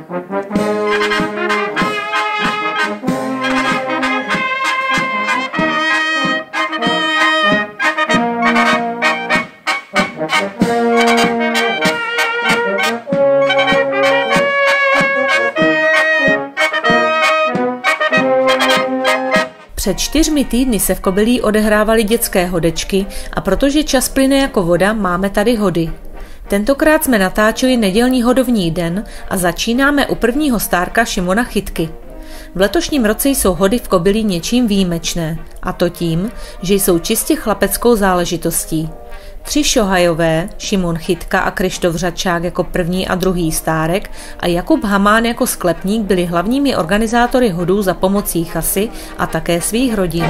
Před 4 týdny se v Kobylí odehrávaly dětské hodečky a protože čas plyne jako voda, máme tady hody. Tentokrát jsme natáčeli nedělní hodovní den a začínáme u prvního stárka Šimona Chytky. V letošním roce jsou hody v Kobylí něčím výjimečné, a to tím, že jsou čistě chlapeckou záležitostí. 3 šohajové, Šimon Chytka a Kryštof Řadčák jako první a druhý stárek a Jakub Hamán jako sklepník byli hlavními organizátory hodů za pomocí chasy a také svých rodin.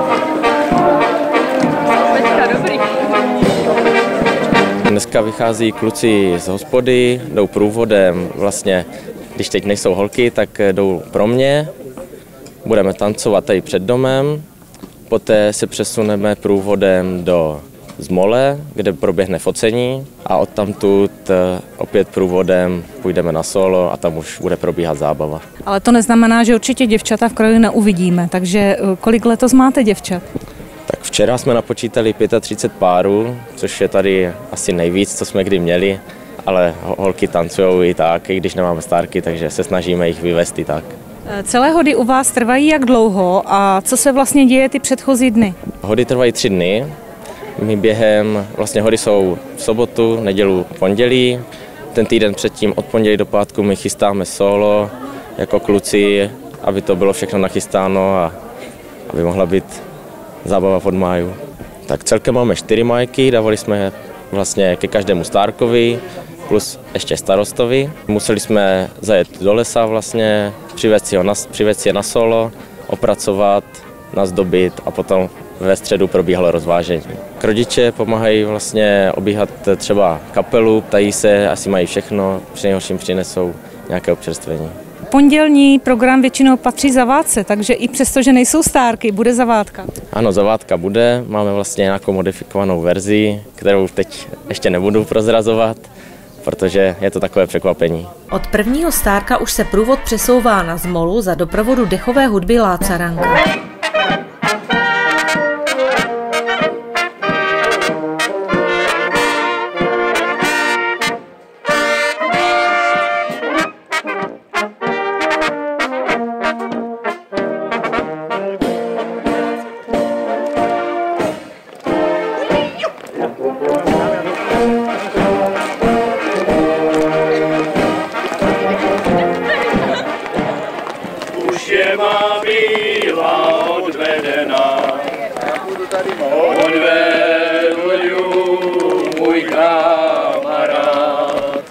Dneska vychází kluci z hospody, jdou průvodem, vlastně když teď nejsou holky, tak jdou pro mě, budeme tancovat tady před domem, poté se přesuneme průvodem do Zmole, kde proběhne focení a odtamtud opět průvodem půjdeme na solo a tam už bude probíhat zábava. Ale to neznamená, že určitě děvčata v kraji neuvidíme, takže kolik letos máte děvčat? Tak včera jsme napočítali 35 párů, což je tady asi nejvíc, co jsme kdy měli, ale holky tancují i tak, i když nemáme stárky, takže se snažíme jich vyvést i tak. Celé hody u vás trvají jak dlouho a co se vlastně děje ty předchozí dny? Hody trvají 3 dny. My během, vlastně hody jsou v sobotu, nedělu, pondělí. Ten týden předtím od pondělí do pátku my chystáme solo jako kluci, aby to bylo všechno nachystáno a aby mohla být zábava od máju. Tak celkem máme 4 májky, dávali jsme vlastně ke každému stárkovi plus ještě starostovi. Museli jsme zajet do lesa vlastně, přivést je na solo, opracovat, nazdobit a potom ve středu probíhalo rozvážení. Rodiče pomáhají vlastně obíhat třeba kapelu, ptají se, asi mají všechno, přinejhorším přinesou nějaké občerstvení. Pondělní program většinou patří zavádce, takže i přesto, že nejsou stárky, bude zavádka. Ano, zavádka bude, máme vlastně nějakou modifikovanou verzi, kterou teď ještě nebudu prozrazovat, protože je to takové překvapení. Od prvního stárka už se průvod přesouvá na Zmolu za doprovodu dechové hudby Lácaranka. Má bývá odvedena, odvedl ju můj kamarád,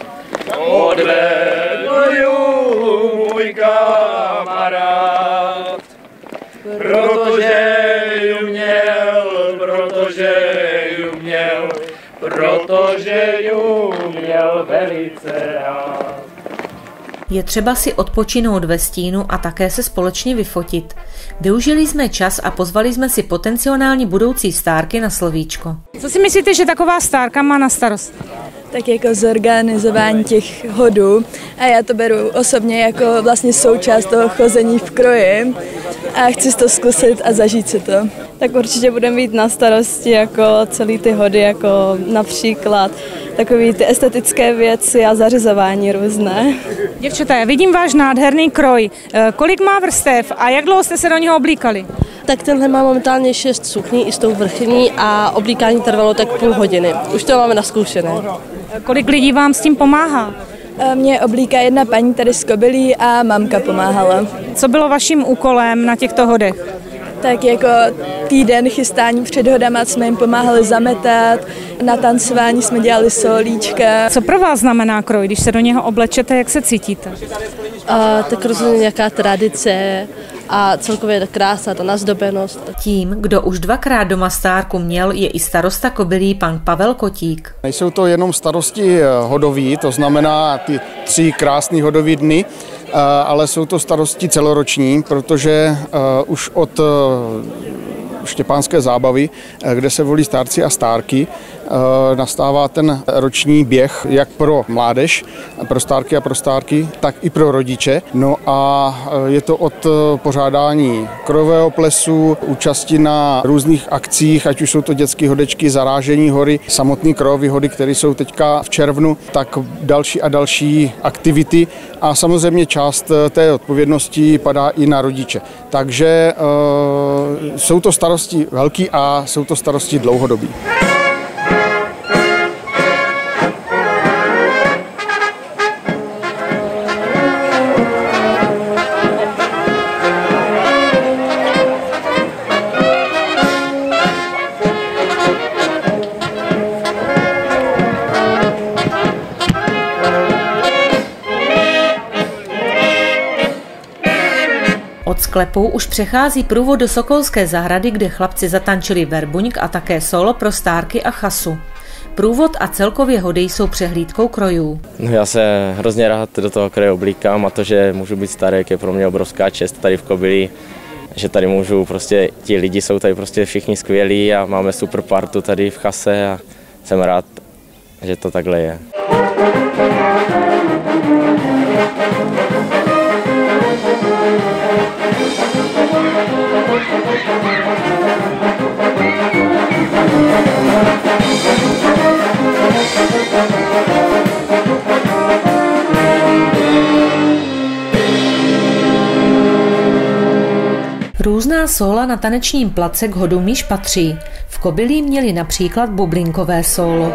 odvedl ju můj kamarád, protože ju měl velice rád. Je třeba si odpočinout ve stínu a také se společně vyfotit. Využili jsme čas a pozvali jsme si potenciální budoucí stárky na slovíčko. Co si myslíte, že taková stárka má na starost? Tak jako zorganizování těch hodů a já to beru osobně jako vlastně součást toho chození v kroji a chci to zkusit a zažít si to. Tak určitě budeme mít na starosti jako celý ty hody, jako například takové ty estetické věci a zařizování různé. Děvčata, já vidím váš nádherný kroj. Kolik má vrstev a jak dlouho jste se do něho oblíkali? Tak tenhle má momentálně 6 sukní i s tou vrchní a oblíkání trvalo tak půl hodiny. Už to máme naskoušené. Kolik lidí vám s tím pomáhá? Mě oblíká jedna paní tady z Kobylí a mamka pomáhala. Co bylo vaším úkolem na těchto hodech? Tak jako týden chystání před hodama jsme jim pomáhali zametat, na tancování jsme dělali solíčka. Co pro vás znamená kroj, když se do něho oblečete, jak se cítíte? Tak rozhodně nějaká tradice a celkově ta krása, ta nazdobenost. Tím, kdo už 2krát doma stárku měl, je i starosta Kobylí pan Pavel Kotík. Nejsou to jenom starosti hodoví, to znamená ty 3 krásné hodové dny, ale jsou to starosti celoroční, protože už od štěpánské zábavy, kde se volí stárci a stárky, nastává ten roční běh jak pro mládež, pro stárky a pro stárky, tak i pro rodiče. No a je to od pořádání krojového plesu, účasti na různých akcích, ať už jsou to dětské hodečky, zarážení hory, samotný krojové hody, které jsou teďka v červnu, tak další a další aktivity a samozřejmě část té odpovědnosti padá i na rodiče. Takže jsou to starosti velký a jsou to starosti dlouhodobí. Od sklepů už přechází průvod do Sokolské zahrady, kde chlapci zatančili verbuňk a také solo pro stárky a chasu. Průvod a celkově hody jsou přehlídkou krojů. No, já se hrozně rád do toho kroje oblíkám a to, že můžu být starek, je pro mě obrovská čest tady v Kobylí, že tady můžu, prostě ti lidi jsou tady prostě všichni skvělí a máme super partu tady v chase a jsem rád, že to takhle je. Různá sóla na tanečním place k hodům již patří. V Kobylí měli například bublinkové sólo.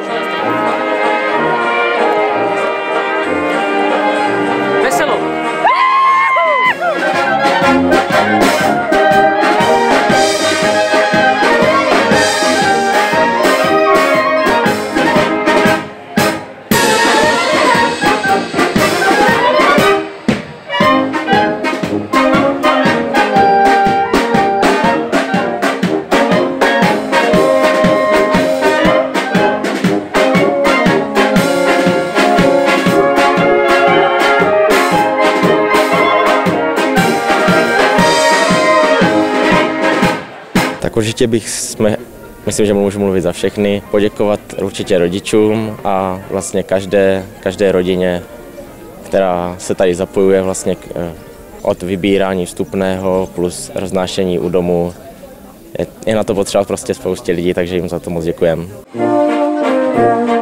Tak určitě myslím, že můžu mluvit za všechny, poděkovat určitě rodičům a vlastně každé rodině, která se tady zapojuje vlastně od vybírání vstupného plus roznášení u domu. Je na to potřeba prostě spoustě lidí, takže jim za to moc děkujeme.